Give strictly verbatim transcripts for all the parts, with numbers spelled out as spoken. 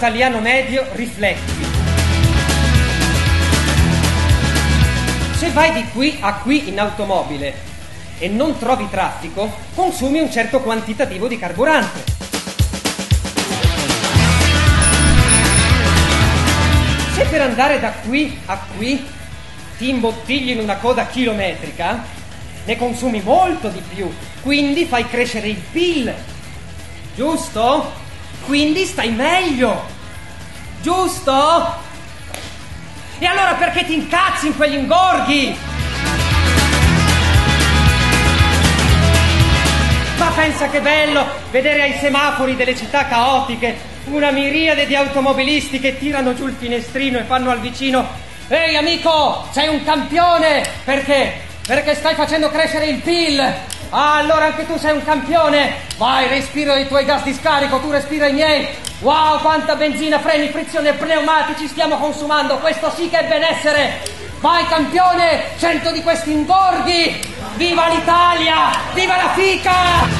italiano medio, rifletti. Se vai di qui a qui in automobile e non trovi traffico, consumi un certo quantitativo di carburante. Se per andare da qui a qui ti imbottigli in una coda chilometrica, ne consumi molto di più, quindi fai crescere il P I L, giusto? Quindi stai meglio, giusto? E allora perché ti incazzi in quegli ingorghi? Ma pensa che bello vedere ai semafori delle città caotiche una miriade di automobilisti che tirano giù il finestrino e fanno al vicino: ehi amico, sei un campione! Perché? Perché stai facendo crescere il P I L! Ah, allora anche tu sei un campione! Vai, respiro i tuoi gas di scarico, tu respira i miei! Wow, quanta benzina, freni, frizione e pneumatici stiamo consumando! Questo sì che è benessere! Vai campione, cento di questi ingorghi! Viva l'Italia! Viva la fica!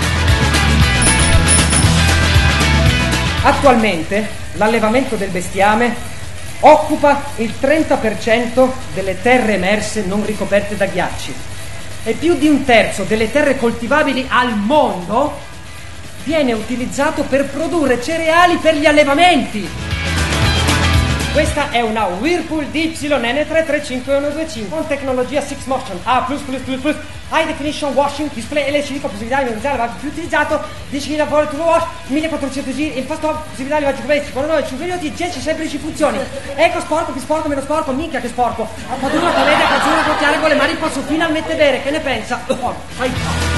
Attualmente l'allevamento del bestiame occupa il trenta per cento delle terre emerse non ricoperte da ghiacci e più di un terzo delle terre coltivabili al mondo viene utilizzato per produrre cereali per gli allevamenti. Questa è una Whirlpool D Y N tre tre cinque uno due cinque con tecnologia Six Motion A++++, High Definition Washing, display L C D con possibilità di utilizzare lavaggio più utilizzato, diecimila volte to wash, millequattrocento giri, in fast top, possibilità di lavaggio comessi, con noi cinque minuti, dieci semplici funzioni. Ecco sporco, più sporco, meno sporco, minchia che sporco. A paduna, collega, calzone, occhiale, con le mani posso finalmente bere, che ne pensa? Oh, fai